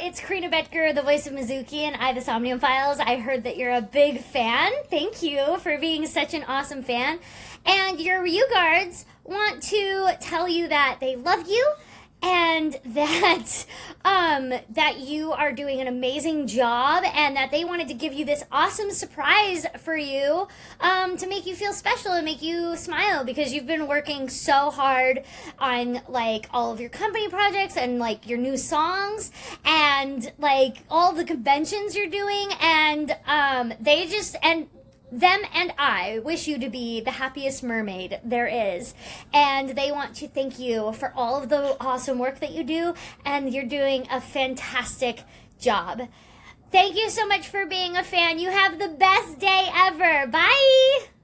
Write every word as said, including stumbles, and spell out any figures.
it's Karina Betker, the voice of Mizuki and I, the Somnium Files. I heard that you're a big fan. Thank you for being such an awesome fan. And your Ryuguards want to tell you that they love you and that um, that you are doing an amazing job, and that they wanted to give you this awesome surprise for you um, to make you feel special and make you smile, because you've been working so hard on like all of your company projects and like your new songs and like all the conventions you're doing, and um, they just and them and I wish you to be the happiest mermaid there is. And they want to thank you for all of the awesome work that you do, and you're doing a fantastic job. Thank you so much for being a fan. You have the best day ever. Bye!